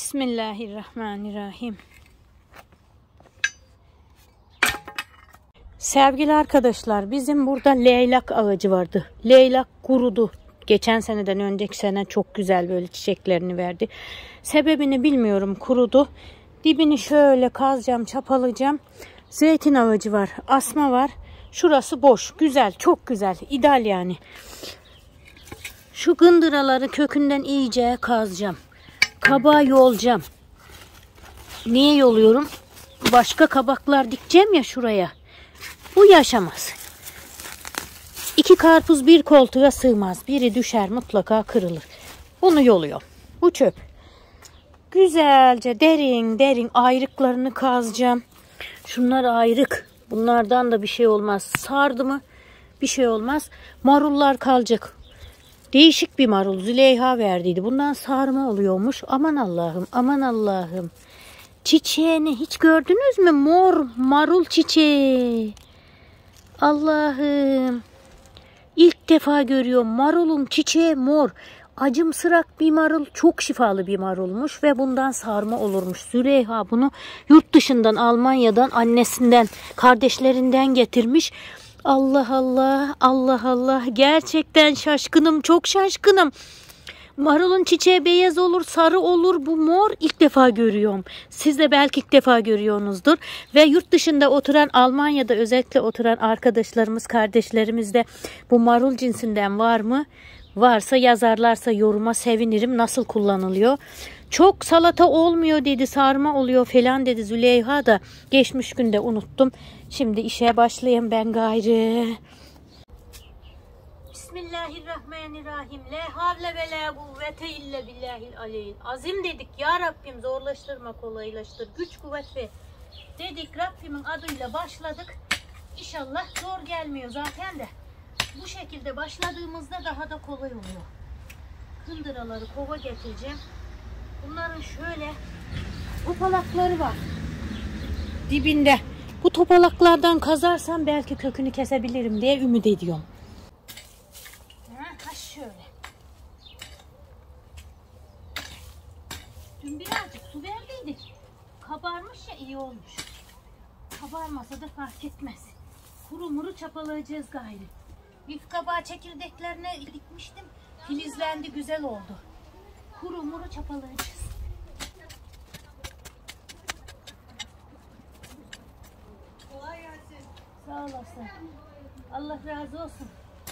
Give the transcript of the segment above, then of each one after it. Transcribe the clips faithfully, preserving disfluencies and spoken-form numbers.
Bismillahirrahmanirrahim. Sevgili arkadaşlar, bizim burada leylak ağacı vardı. Leylak kurudu. Geçen seneden önceki sene çok güzel böyle çiçeklerini verdi. Sebebini bilmiyorum, kurudu. Dibini şöyle kazacağım, çapalayacağım. Zeytin ağacı var, asma var. Şurası boş, güzel, çok güzel, ideal yani. Şu gındıraları kökünden iyice kazacağım. Kabağı yolacağım. Niye yoluyorum? Başka kabaklar dikeceğim ya şuraya. Bu yaşamaz. İki karpuz bir koltuğa sığmaz. Biri düşer, mutlaka kırılır. Bunu yoluyor. Bu çöp. Güzelce derin derin ayrıklarını kazacağım. Şunlar ayrık. Bunlardan da bir şey olmaz. Sardı mı bir şey olmaz. Marullar kalacak. Değişik bir marul. Züleyha verdiydi. Bundan sarma oluyormuş. Aman Allah'ım, aman Allah'ım. Çiçeğini hiç gördünüz mü? Mor marul çiçeği. Allah'ım. İlk defa görüyorum. Marulun çiçeği mor. Acımsırak bir marul. Çok şifalı bir marulmuş ve bundan sarma olurmuş. Züleyha bunu yurt dışından, Almanya'dan, annesinden, kardeşlerinden getirmiş. Allah Allah, Allah Allah. Gerçekten şaşkınım, çok şaşkınım. Marulun çiçeği beyaz olur, sarı olur. Bu mor, ilk defa görüyorum. Siz de belki ilk defa görüyorsunuzdur. Ve yurt dışında oturan, Almanya'da özellikle oturan arkadaşlarımız, kardeşlerimiz de bu marul cinsinden var mı? Varsa yazarlarsa yoruma sevinirim. Nasıl kullanılıyor? Çok salata olmuyor dedi, sarma oluyor falan dedi Züleyha da. Geçmiş günde unuttum. Şimdi işe başlayayım ben gayrı. Bismillahirrahmanirrahim. La havle ve la kuvvete illa billahil aleyhil azim dedik. Ya Rabbim zorlaştırma, kolaylaştır. Güç, kuvvet ve dedik. Rabbimin adıyla başladık. İnşallah zor gelmiyor zaten de. Bu şekilde başladığımızda daha da kolay oluyor. Kındıraları kova getireceğim. Bunların şöyle topalakları var dibinde. Bu topalaklardan kazarsam belki kökünü kesebilirim diye ümit ediyorum. Ha, şöyle. Dün birazcık su verdiydik. Kabarmış ya, iyi olmuş. Kabarmasa da fark etmez. Kuru muru çapalayacağız gayrı. Lif kabağı çekirdeklerine dikmiştim. Filizlendi, güzel oldu. Kuru muru çapalayacağız. Kolay gelsin. Sağ olasın. Allah razı olsun.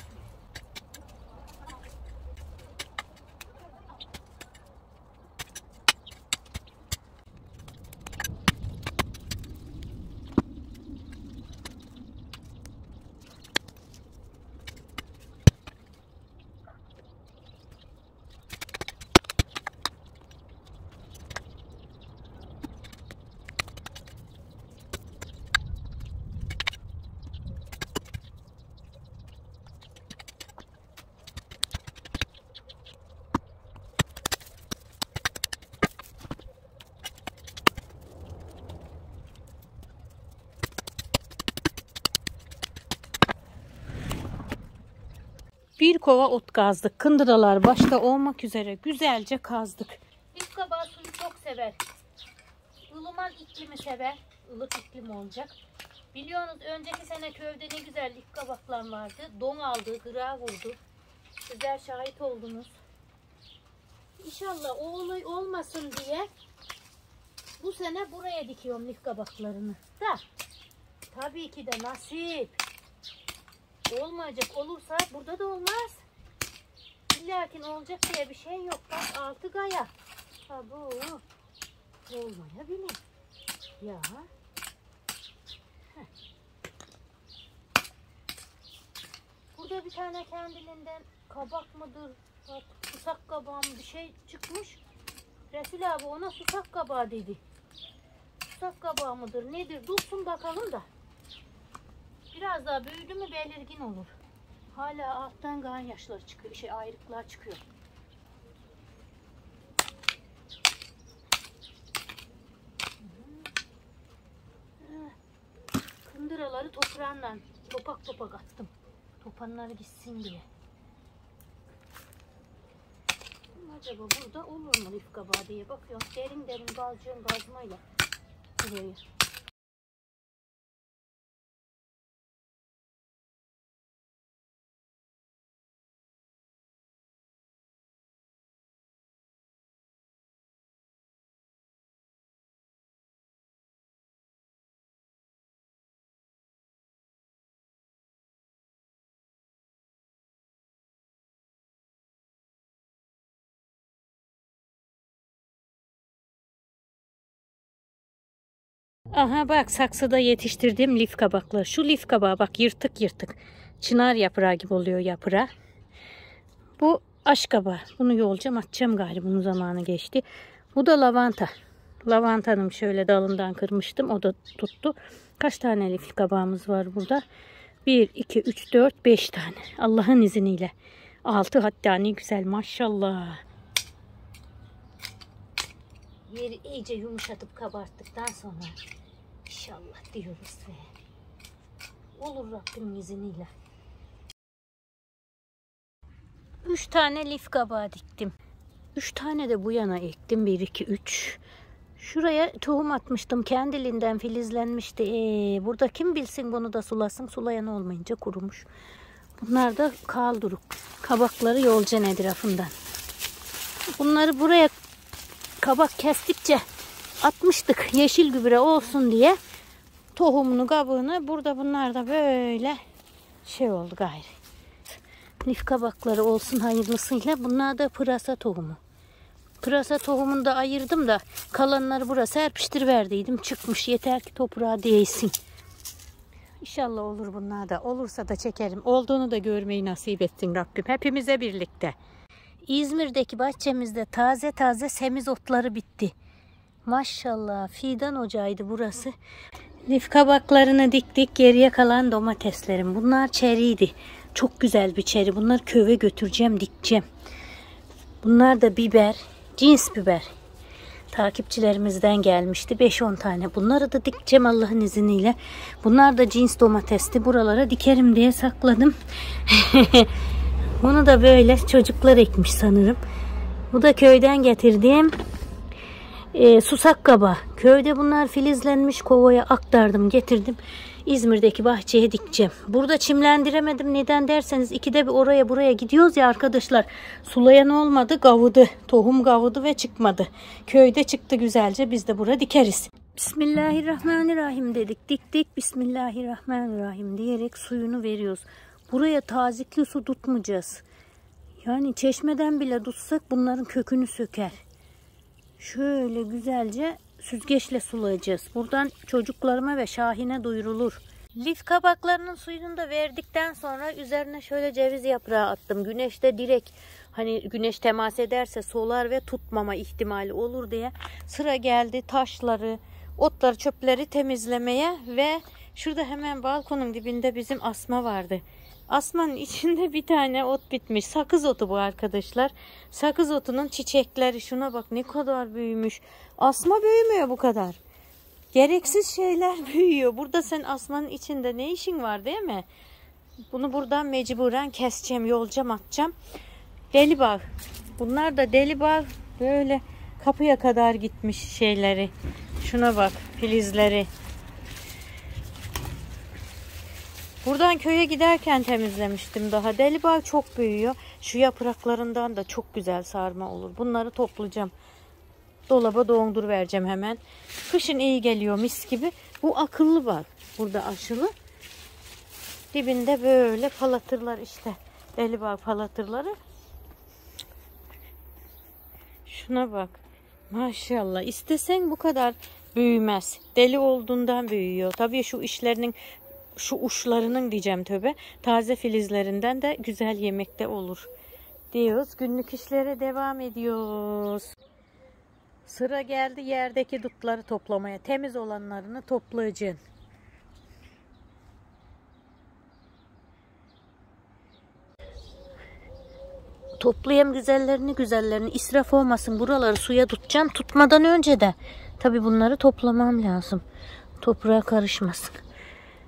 Bir kova ot kazdık. Kındıralar başta olmak üzere güzelce kazdık. Lif kabağı suyu çok sever. Ilıman iklimi sever. Ilık iklim olacak. Biliyorsunuz önceki sene köyde ne güzel lif kabaklar vardı. Don aldı, gıra vurdu. Sizler şahit oldunuz. İnşallah o olay olmasın diye bu sene buraya dikiyorum lif kabaklarını. Da tabii ki de nasip. Olmayacak, olursa burada da olmaz. İllakin olacak diye bir şey yok. Bak altı gaya. Ha bu olmayabilir. Ya. Heh. Burada bir tane kendiliğinden kabak mıdır, susak kabağı mı bir şey çıkmış. Resul abi ona susak kabağı dedi. Susak kabağı mıdır nedir? Dursun bakalım da. Biraz daha büyüdü mü belirgin olur. Hala alttan gan yaşları çıkıyor, şey ayrıklar çıkıyor. Kındıraları toprağından topak topak attım. Topanları gitsin diye. Bunlar acaba burada olur mu lif kabağı diye bakıyorum. Derin derin gazcığın gazmayla burayı. Aha bak saksıda yetiştirdiğim lif kabakları. Şu lif kabağı bak yırtık yırtık. Çınar yaprağı gibi oluyor yaprağı. Bu aşkabağı. Bunu yolacağım atacağım galiba. Bunun zamanı geçti. Bu da lavanta. Lavantanın şöyle dalından kırmıştım. O da tuttu. Kaç tane lif kabağımız var burada? bir, iki, üç, dört, beş tane. Allah'ın izniyle. altı hatta ne güzel maşallah. Yeri iyice yumuşatıp kabarttıktan sonra inşallah diyoruz ve olur Rabbimin izniyle. Üç tane lif kabağı diktim. Üç tane de bu yana ektim. Bir, iki, üç. Şuraya tohum atmıştım. Kendiliğinden filizlenmişti. Ee, burada kim bilsin bunu da sulasın. Sulayan olmayınca kurumuş. Bunlar da kaldırık. Kabakları yolcan etrafından. Bunları buraya kabak kestikçe atmıştık. Yeşil gübre olsun diye. Tohumunu, kabığını. Burada bunlar da böyle şey oldu gayrı. Lif kabakları olsun hayırlısıyla. Bunlar da pırasa tohumu. Pırasa tohumunu da ayırdım da kalanları buraya serpiştir verdiydim. Çıkmış yeter ki toprağa değsin. İnşallah olur bunlar da. Olursa da çekerim. Olduğunu da görmeyi nasip etsin Rabbim. Hepimize birlikte. İzmir'deki bahçemizde taze taze semiz otları bitti. Maşallah fidan ocağıydı burası. Lif kabaklarını diktik. Geriye kalan domateslerim. Bunlar çeriydi. Çok güzel bir çeri. Bunları köye götüreceğim, dikeceğim. Bunlar da biber. Cins biber. Takipçilerimizden gelmişti. beş on tane. Bunları da dikeceğim Allah'ın izniyle. Bunlar da cins domatesti. Buralara dikerim diye sakladım. Bunu da böyle çocuklar ekmiş sanırım. Bu da köyden getirdiğim e, susak kaba. Köyde bunlar filizlenmiş, kovaya aktardım, getirdim. İzmir'deki bahçeye dikeceğim. Burada çimlendiremedim. Neden derseniz ikide bir oraya buraya gidiyoruz ya arkadaşlar. Sulayan olmadı, gavudu. Tohum gavudu ve çıkmadı. Köyde çıktı güzelce. Biz de burada dikeriz. Bismillahirrahmanirrahim dedik. Diktik. Bismillahirrahmanirrahim diyerek suyunu veriyoruz. Buraya tazikli su tutmayacağız. Yani çeşmeden bile tutsak bunların kökünü söker. Şöyle güzelce süzgeçle sulayacağız. Buradan çocuklarıma ve Şahin'e duyurulur. Lif kabaklarının suyunu da verdikten sonra üzerine şöyle ceviz yaprağı attım. Güneşte direkt hani güneş temas ederse solar ve tutmama ihtimali olur diye sıra geldi taşları, otları, çöpleri temizlemeye ve şurada hemen balkonun dibinde bizim asma vardı. Asmanın içinde bir tane ot bitmiş. Sakız otu bu arkadaşlar. Sakız otunun çiçekleri. Şuna bak ne kadar büyümüş. Asma büyümüyor bu kadar. Gereksiz şeyler büyüyor. Burada sen asmanın içinde ne işin var değil mi? Bunu buradan mecburen keseceğim. Yolcam atacağım. Deli bağ. Bunlar da deli bağ. Böyle kapıya kadar gitmiş şeyleri. Şuna bak filizleri. Buradan köye giderken temizlemiştim daha. Deli bağ çok büyüyor. Şu yapraklarından da çok güzel sarma olur. Bunları toplayacağım. Dolaba dondur vereceğim hemen. Kışın iyi geliyor mis gibi. Bu akıllı bağ. Burada aşılı. Dibinde böyle palatırlar işte. Deli bağ palatırları. Şuna bak. Maşallah. İstesen bu kadar büyümez. Deli olduğundan büyüyor. Tabii şu işlerinin şu uçlarının diyeceğim tövbe. Taze filizlerinden de güzel yemekte olur. Diyoruz. Günlük işlere devam ediyoruz. Sıra geldi yerdeki dutları toplamaya. Temiz olanlarını toplayacaksın. Toplayayım güzellerini güzellerini. İsraf olmasın. Buraları suya tutacağım. Tutmadan önce de tabii bunları toplamam lazım. Toprağa karışmasın.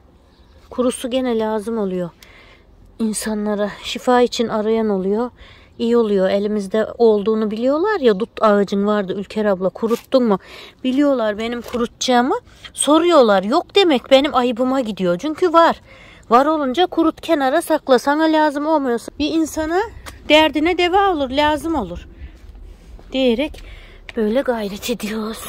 Kurusu gene lazım oluyor. İnsanlara şifa için arayan oluyor. iyi oluyor. Elimizde olduğunu biliyorlar ya, dut ağacın vardı Ülker abla, kuruttun mu? Biliyorlar benim kurutacağımı, soruyorlar. Yok demek benim ayıbıma gidiyor. Çünkü var. Var olunca kurut, kenara sakla. Sana lazım olmuyorsa bir insana derdine deva olur, lazım olur diyerek böyle gayret ediyoruz.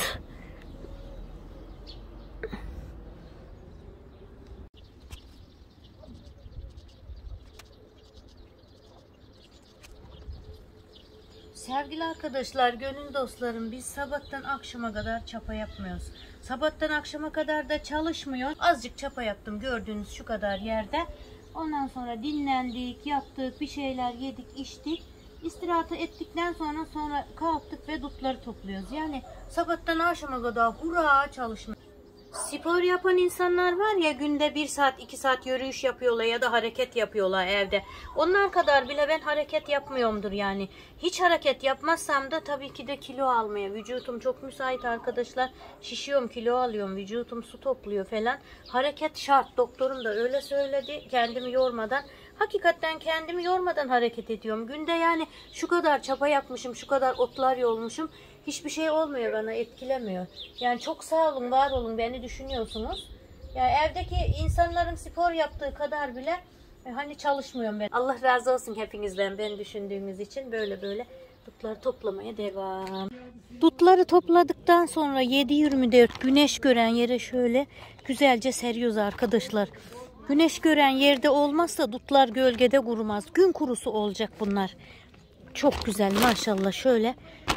Sevgili arkadaşlar, gönül dostlarım, biz sabahtan akşama kadar çapa yapmıyoruz. Sabahtan akşama kadar da çalışmıyor. Azıcık çapa yaptım gördüğünüz şu kadar yerde. Ondan sonra dinlendik, yattık, bir şeyler yedik, içtik. İstirahat ettikten sonra sonra kalktık ve dutları topluyoruz. Yani sabahtan akşama kadar hurra çalışma. Spor yapan insanlar var ya, günde bir saat iki saat yürüyüş yapıyorlar ya da hareket yapıyorlar evde. Onlar kadar bile ben hareket yapmıyorumdur yani. Hiç hareket yapmazsam da tabii ki de kilo almaya. Vücutum çok müsait arkadaşlar. Şişiyorum, kilo alıyorum. Vücutum su topluyor falan. Hareket şart. Doktorum da öyle söyledi. Kendimi yormadan. Hakikaten kendimi yormadan hareket ediyorum. Günde yani şu kadar çapa yapmışım, şu kadar otlar yolmuşum. Hiçbir şey olmuyor, bana etkilemiyor. Yani çok sağ olun, var olun, beni düşünüyorsunuz. Yani evdeki insanların spor yaptığı kadar bile e, hani çalışmıyorum ben. Allah razı olsun hepinizden beni düşündüğünüz için. Böyle böyle dutları toplamaya devam. Dutları topladıktan sonra yedi yirmi dört güneş gören yere şöyle güzelce seriyoruz arkadaşlar. Güneş gören yerde olmazsa dutlar gölgede kurumaz. Gün kurusu olacak bunlar. Çok güzel maşallah şöyle.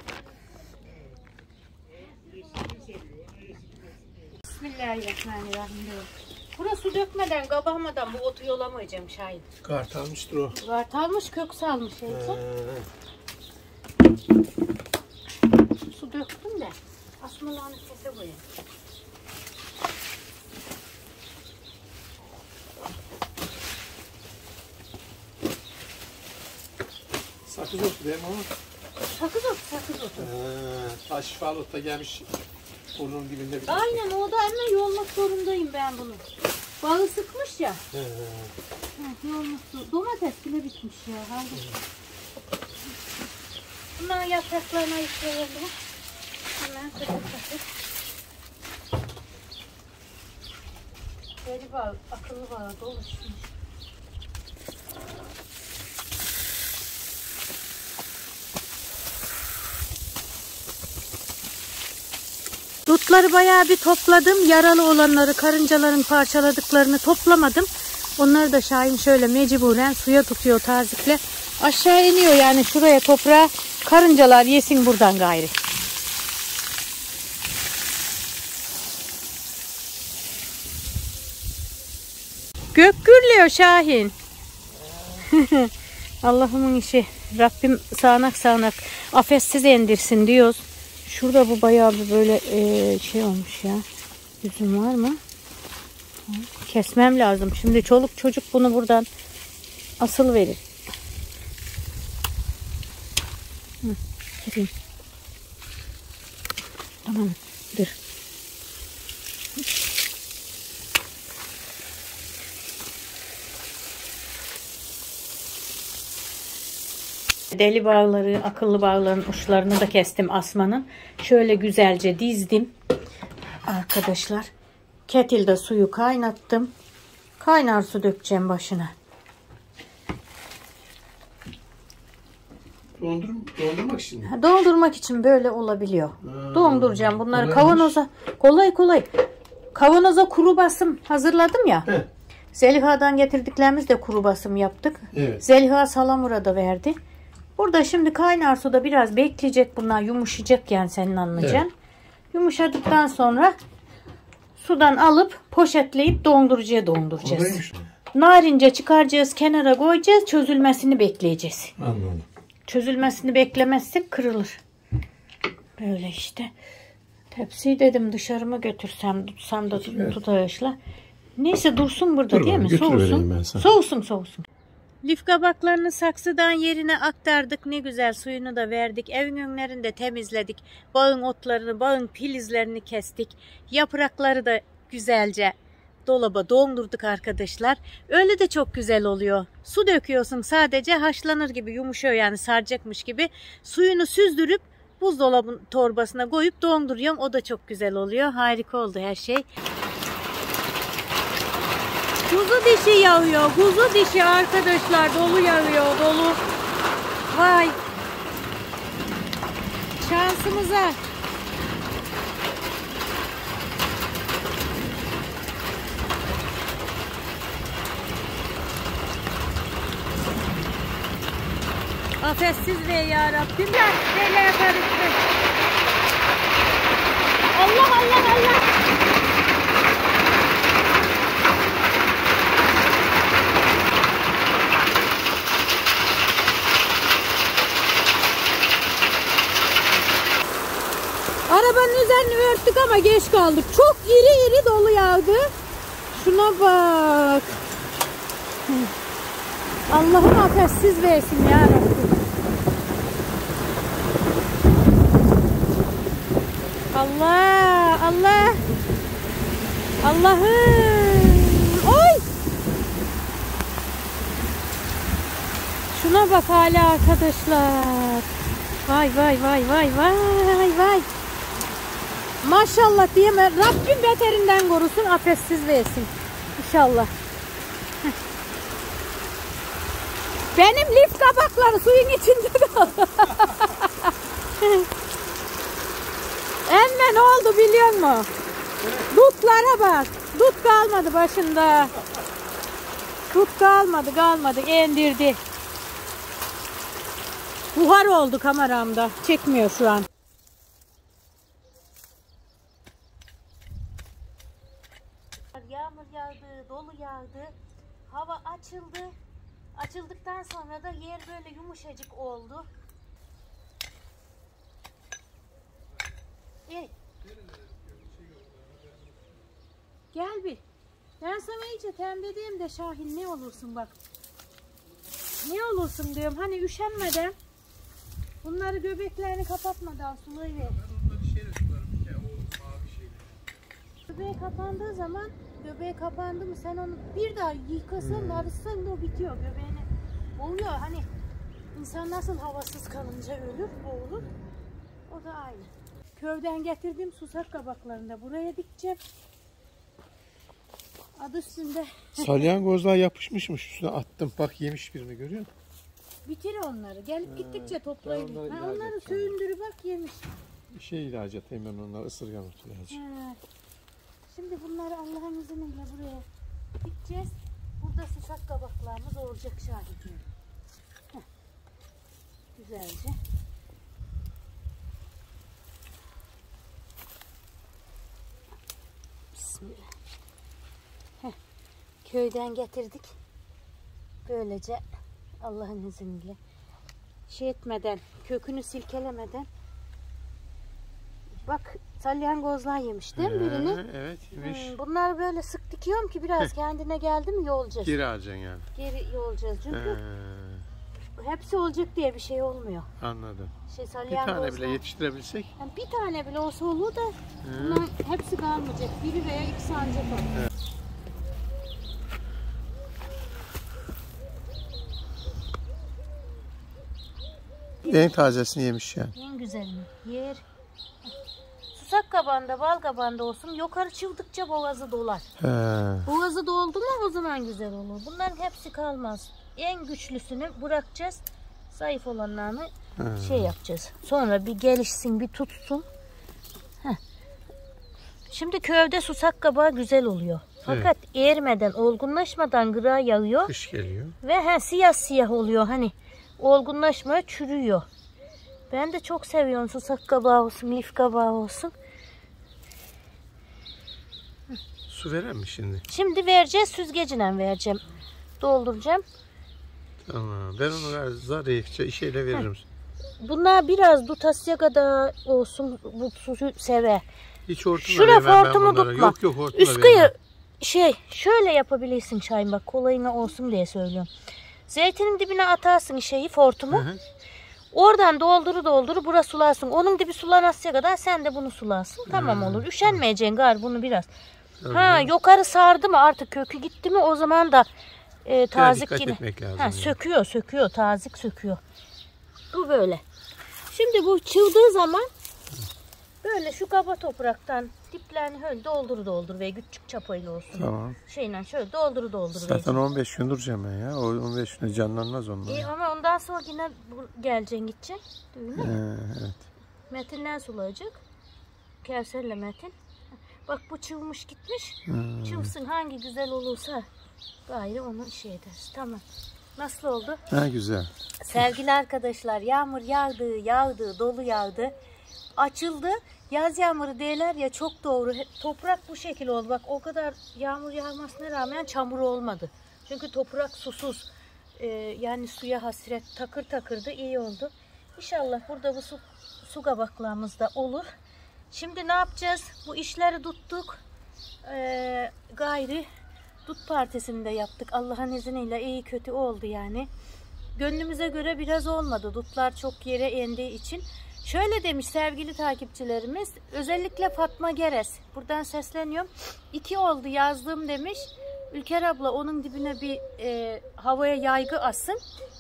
Bismillahirrahmanirrahim. Buna su dökmeden, kabamadan bu otu yolamayacağım Şahin. Kart almıştır o. Kart almış, kök salmış. Ee. Su döktüm de asmalarını sese koyayım. Sakız otu değil mi o? Sakız otu, sakız otu. Ee, taş şifalı ot da gelmiş burnun dibinde. Bir aynen, o da hemen yolmak zorundayım ben bunu. Bağı sıkmış ya. Ee. Hı, yolmak zor. Domates bile bitmiş ya. Hadi. Bunların yapraklarına yıkayalım. Hemen kıtır kıtır. Deli bağ, akıllı bağ doluşmuş. Dutları bayağı bir topladım. Yaralı olanları, karıncaların parçaladıklarını toplamadım. Onları da Şahin şöyle mecburen suya tutuyor tazikle. Aşağı iniyor yani şuraya toprağa. Karıncalar yesin buradan gayri. Gök gürlüyor Şahin. Allah'ımın işi. Rabbim sağanak sağanak afetsiz endirsin diyoruz. Şurada bu bayağı bir böyle e, şey olmuş ya. Üzüm var mı? Kesmem lazım. Şimdi çoluk çocuk bunu buradan asıl verir. Hı, gireyim. Tamam. Dur. Deli bağları, akıllı bağların uçlarını da kestim asmanın. Şöyle güzelce dizdim. Arkadaşlar. Ketilde suyu kaynattım. Kaynar su dökeceğim başına. Dondurum, dondurmak için mi? Doldurmak için böyle olabiliyor. Ha, Donduracağım bunları kolaymış. kavanoza. Kolay kolay. Kavanoza kuru basım hazırladım ya. Heh. Zeliha'dan getirdiklerimiz de kuru basım yaptık. Evet. Zeliha salamura da verdi. Burada şimdi kaynar suda biraz bekleyecek, bunlar yumuşayacak yani, senin anlayacağın. Evet. Yumuşadıktan sonra sudan alıp poşetleyip dondurucuya donduracağız. Olaymış. Narince çıkaracağız, kenara koyacağız, çözülmesini bekleyeceğiz. Anladım. Çözülmesini beklemezsek kırılır. Böyle işte. Tepsiyi dedim dışarıma götürsem, tutsam da Evet. tutayışla. Neyse dursun burada. Dur, değil mi? Soğusun. Soğusun soğusun. Lif kabaklarını saksıdan yerine aktardık. Ne güzel suyunu da verdik. Evin önlerini de temizledik. Bağın otlarını, bağın filizlerini kestik. Yaprakları da güzelce dolaba dondurduk arkadaşlar. Öyle de çok güzel oluyor. Su döküyorsun, sadece haşlanır gibi yumuşuyor, yani saracakmış gibi. Suyunu süzdürüp buzdolabı torbasına koyup donduruyorum. O da çok güzel oluyor. Harika oldu her şey. Kuzu dişi yağıyor. Kuzu dişi arkadaşlar, dolu yağıyor, dolu. Vay. Şansımıza. Afetsiz ve ya Rabbim. Neler karıştı. Allah Allah Allah. Arabanın üzerini örttük ama geç kaldık. Çok iri iri dolu yağdı. Şuna bak. Allah'ım afetsiz versin ya Rabbim. Allah Allah. Allah'ım. Oy. Şuna bak hala arkadaşlar. Vay vay vay vay vay vay. Maşallah diyeme. Rabbim beterinden korusun, afetsiz versin. İnşallah. Benim lif kabakları suyun içinde kaldı. Emme ne oldu biliyor musun? Dutlara bak. Dut kalmadı başında. Dut kalmadı kalmadı. Endirdi. Buhar oldu kameramda. Çekmiyor şu an. Yağmur yağdı, dolu yağdı. Hava açıldı. Açıldıktan sonra da yer böyle yumuşacık oldu. Ey. Gel bir. Ben sana iyice tembeleyeyim de Şahin, ne olursun bak. Ne olursun diyorum. Hani üşenmeden, bunları göbeklerini kapatmadan sulayıver. Göbeği kapandığı zaman, göbeği kapandı mı sen onu bir daha yıkasan da arıtsan da o bitiyor. Göbeğini boğuyor. Hani insan nasıl havasız kalınca ölür, boğulur. O da aynı. Köyden getirdiğim susak kabaklarını da buraya dikeceğim. Adı üstünde. Salyangozlar yapışmışmış, üstüne attım. Bak yemiş birini, görüyor musun? Bitir onları. Gelip He, gittikçe toplayıp. onları Ha, ilaç onları et söndürü bak yemiş. Bir şey ilacı atayım ben onlara, ısırgan otu ilacı. He. Şimdi bunları Allah'ın izniyle buraya dikeceğiz. Burada susak kabaklarımız olacak Şahin. Güzelce. Bismillah. Heh. Köyden getirdik. Böylece Allah'ın izniyle şey etmeden, kökünü silkelemeden. Bak salyangozlar yemiş değil mi birini? Evet yemiş. Hmm, bunları böyle sık dikiyorum ki biraz kendine geldi mi yolacağız. Geri alacaksın yani. Geri yolacağız çünkü He. hepsi olacak diye bir şey olmuyor. Anladım. Şey, bir tane bile yetiştirebilsek. Yani bir tane bile olsa olur da bunların hepsi kalmayacak. Biri veya ikisi ancak olur. Evet. En tazesini yemiş yani. En güzelini yer. Susak kabağında, bal kabağında olsun, yukarı çıktıkça boğazı dolar. He. Boğazı doldu mu o zaman güzel olur. Bunların hepsi kalmaz. En güçlüsünü bırakacağız. Zayıf olanlarını He. şey yapacağız. Sonra bir gelişsin, bir tutsun. Heh. Şimdi köyde susak kabağı güzel oluyor. Fakat evet. erimeden, olgunlaşmadan gıra yağıyor. Kış geliyor. Ve he, siyah siyah oluyor. Hani olgunlaşmaya çürüyor. Ben de çok seviyorum susak kabağı olsun, lif kabağı olsun. Su veren mi şimdi? Şimdi vereceğiz, süzgeciyle vereceğim. Dolduracağım. Tamam. Ben onu zarifçe işeyle veririm. Bunlar biraz dutasya kadar olsun, bu suyu sever. Hiç hortumla Şura hortumu tutma. Yok yok hortumla Üst kıyı şey şöyle yapabilirsin Şahin, bak kolayına olsun diye söylüyorum. Zeytinin dibine atarsın şeyi, hortumu. Hı hı. Oradan dolduru dolduru bura sularsın. Onun dibi sulanasıya kadar sen de bunu sularsın. Tamam olur. Üşenmeyeceksin gar bunu biraz. Tabii ha canım. Yukarı sardı mı artık kökü gitti mi o zaman da e, tazik ya, yine. Ha, yani. Söküyor söküyor tazik söküyor. Bu böyle. Şimdi bu çıldığı zaman böyle şu kaba topraktan diplerini öyle doldur doldur ve küçük çapayla olsun. Tamam. Şeyle şöyle doldur doldur. Zaten on beş gün duracağım ben ya. O on beş günde canlanmaz onlar. İyi ama ondan sonra yine geleceksin gideceksin. Ee, evet. Metin'den sulayacak. Kevser'le Metin. Bak bu çılmış gitmiş. Hmm. Çılsın hangi güzel olursa gayrı onu şey ederiz. Tamam. Nasıl oldu? Ha güzel. Sevgili arkadaşlar yağmur yağdı, yağdı, dolu yağdı. Açıldı. Yaz yağmuru değiller ya çok doğru. Toprak bu şekil oldu. Bak o kadar yağmur yağmasına rağmen çamur olmadı. Çünkü toprak susuz. Ee, yani suya hasret takır takırdı iyi oldu. İnşallah burada bu su, su kabaklarımız da olur. Şimdi ne yapacağız? Bu işleri tuttuk. Ee, gayri dut partisini de yaptık. Allah'ın izniyle iyi kötü oldu yani. Gönlümüze göre biraz olmadı. Dutlar çok yere indiği için. Şöyle demiş sevgili takipçilerimiz. Özellikle Fatma Geres. Buradan sesleniyorum. İki oldu yazdım demiş. Ülker abla onun dibine bir e, havaya yaygı asın.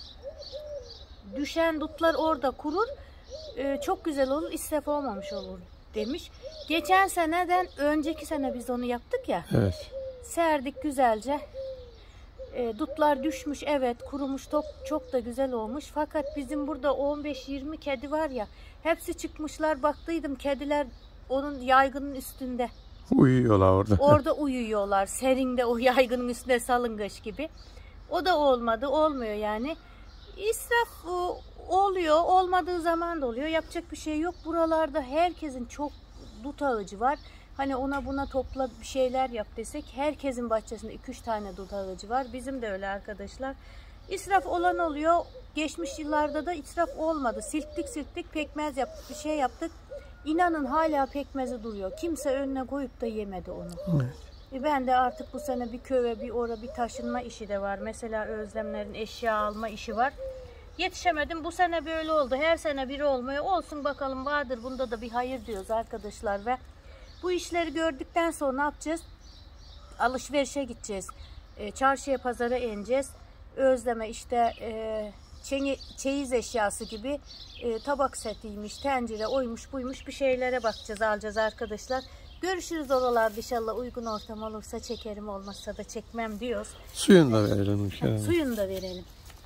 Düşen dutlar orada kurur. E, çok güzel olur. İsraf olmamış olur demiş. Geçen seneden önceki sene biz onu yaptık ya. Evet. Serdik güzelce. E, dutlar düşmüş evet kurumuş top çok da güzel olmuş. Fakat bizim burada on beş yirmi kedi var ya. Hepsi çıkmışlar baktıydım kediler onun yaygının üstünde. Uyuyorlar orada. Orada uyuyorlar. Serinde o yaygının üstünde salıngaç gibi. O da olmadı. Olmuyor yani. İsraf oluyor. Olmadığı zaman da oluyor. Yapacak bir şey yok. Buralarda herkesin çok dut ağacı var. Hani ona buna topla bir şeyler yap desek herkesin bahçesinde iki üç tane dut ağacı var. Bizim de öyle arkadaşlar. İsraf olan oluyor. Geçmiş yıllarda da israf olmadı. Silktik silktik pekmez yaptık. Bir şey yaptık. İnanın hala pekmezi duruyor. Kimse önüne koyup da yemedi onu. Evet. E ben de artık bu sene bir köye bir ora bir taşınma işi de var. Mesela Özlemlerin eşya alma işi var. Yetişemedim. Bu sene böyle oldu. Her sene biri olmuyor. Olsun bakalım vardır. Bunda da bir hayır diyoruz arkadaşlar. Ve bu işleri gördükten sonra ne yapacağız? Alışverişe gideceğiz. E, çarşıya pazara ineceğiz. Özleme işte e, çeyiz eşyası gibi e, tabak setiymiş, tencere, oymuş, buymuş bir şeylere bakacağız, alacağız arkadaşlar. Görüşürüz oralarda inşallah uygun ortam olursa çekerim olmazsa da çekmem diyoruz. Suyunu da verelim. Ha, suyunu da verelim.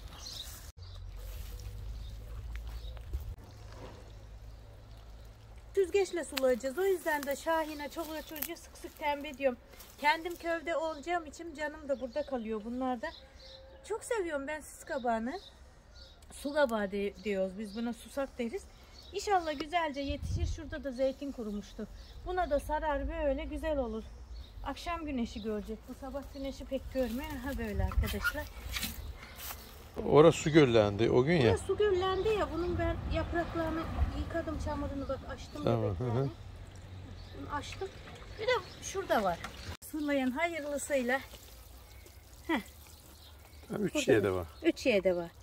Süzgeçle sulayacağız. O yüzden de Şahin'e çoluğa çocuğa sık sık tembih ediyorum. Kendim köyde olacağım için canım da burada kalıyor bunlarda. Çok seviyorum ben sis kabağını. Su kabağı diyoruz biz buna susak deriz. İnşallah güzelce yetişir. Şurada da zeytin kurumuştu. Buna da sarar böyle güzel olur. Akşam güneşi görecek. Bu sabah güneşi pek görmüyor. Ha böyle arkadaşlar. Orası su göllendi o gün ya. Orası su göllendi ya. Bunun ben yapraklarını yıkadım çamurunu bak açtım. Tamam. Hı hı. Açtım. Bir de şurada var. Sulayan hayırlısıyla. Heh. Üç şey de var. Üç şey de var.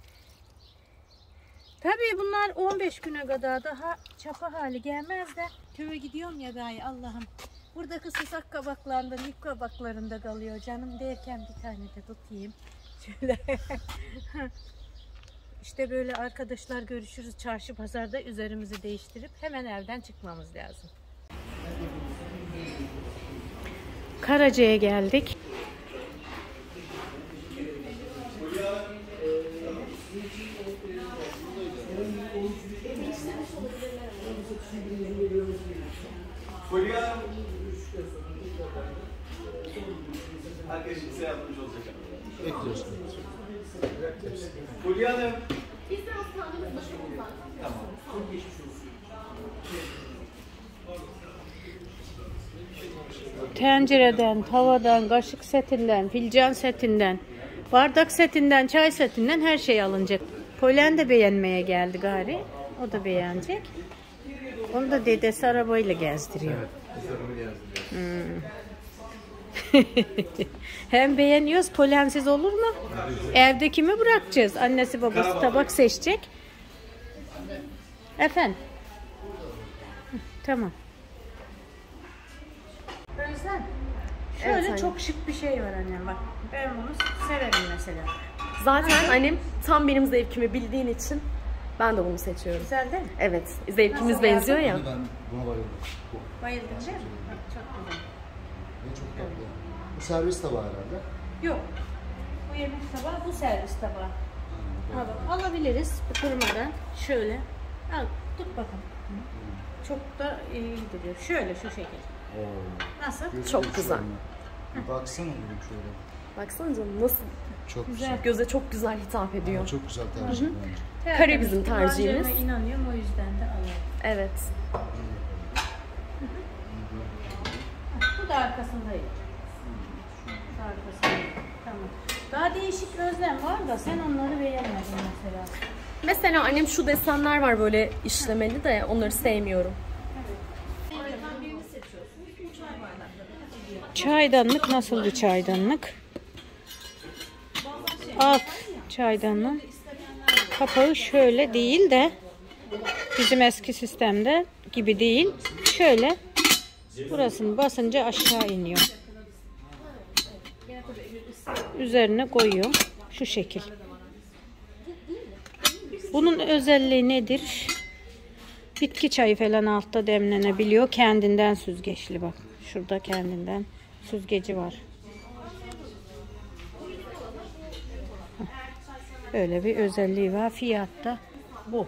Tabii bunlar on beş güne kadar daha çapa hali gelmez de köye gidiyorum ya gaye Allah'ım. Buradaki susak kabaklarında, yük kabaklarında kalıyor canım derken bir tane de tutayım. Şöyle. İşte böyle arkadaşlar görüşürüz çarşı pazarda üzerimizi değiştirip hemen evden çıkmamız lazım. Karaca'ya geldik. Fulya herkes size yardımcı olacak. Bekliyorsun. Fulya Hanım. Biz de hastanemiz başımızda. Tamam. Çok geçmiş olsun. Tencereden, tavadan, kaşık setinden, filcan setinden, bardak setinden, çay setinden her şey alınacak. Polen de beğenmeye geldi gari. O da beğenecek. Onu da dedesi arabayla gezdiriyor. Evet, biz de bunu gezdiriyoruz. Hmm. Hem beğeniyoruz, polensiz olur mu? Evde kimi bırakacağız? Annesi babası tabak seçecek. Efendim? Tamam. Özlem, Şöyle Evet, anne. çok şık bir şey var annem bak. Ben bunu severim mesela. Zaten annem tam benim zevkimi bildiğin için ben de bunu seçiyorum. Güzel değil mi? Evet, zevkimiz Nasıl benziyor ya. Ben buna bayıldım. Bu. Bayıldın değil mi? Bak, çok güzel. Ne çok tatlı. Bu servis tabağı herhalde. Yok. Bu yemek tabağı, bu servis tabağı. Ha, bak, alabiliriz bu kurumadan. Şöyle. Al, tut bakalım. Çok da iyi gidiyor. Şöyle şu şekilde. Oo. Nasıl? Gözü Çok geçiyor güzel. mu? Bir baksana dedim şöyle. Baksana canım nasıl Çok Güzel. güzel. göze çok güzel hitap ediyor. Aa, çok güzel tercih bence. Kare bizim tercihimiz. Kullandığıma inanıyorum, o yüzden de alıyorum. Evet. Bu da arkasındayım. Şu arkasındayım. Tamam. Daha değişik gözlem var da sen onları beğenmedin mesela. Mesela annem şu desenler var böyle işlemeli de onları sevmiyorum. Çaydanlık nasıl bir çaydanlık? Alt çaydanlık. Kapağı şöyle değil de bizim eski sistemde gibi değil. Şöyle burasını basınca aşağı iniyor. Üzerine koyuyor. Şu şekil. Bunun özelliği nedir? Bitki çayı falan altta demlenebiliyor. Kendinden süzgeçli bak. Şurada kendinden süzgeci var. Böyle bir özelliği var. Fiyatta bu.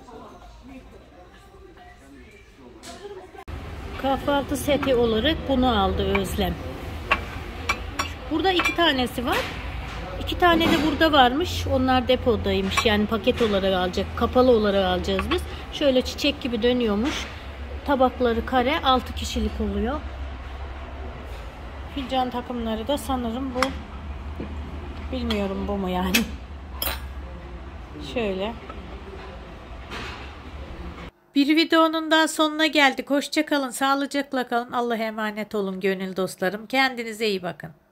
Kahvaltı seti olarak bunu aldı Özlem. Burada iki tanesi var. İki tane de burada varmış. Onlar depodaymış. Yani paket olarak alacak. Kapalı olarak alacağız biz. Şöyle çiçek gibi dönüyormuş. Tabakları kare. altı kişilik oluyor. Fincan takımları da sanırım bu. Bilmiyorum bu mu yani. Şöyle. Bir videonun daha sonuna geldik. Hoşça kalın. Sağlıcakla kalın. Allah'a emanet olun gönül dostlarım. Kendinize iyi bakın.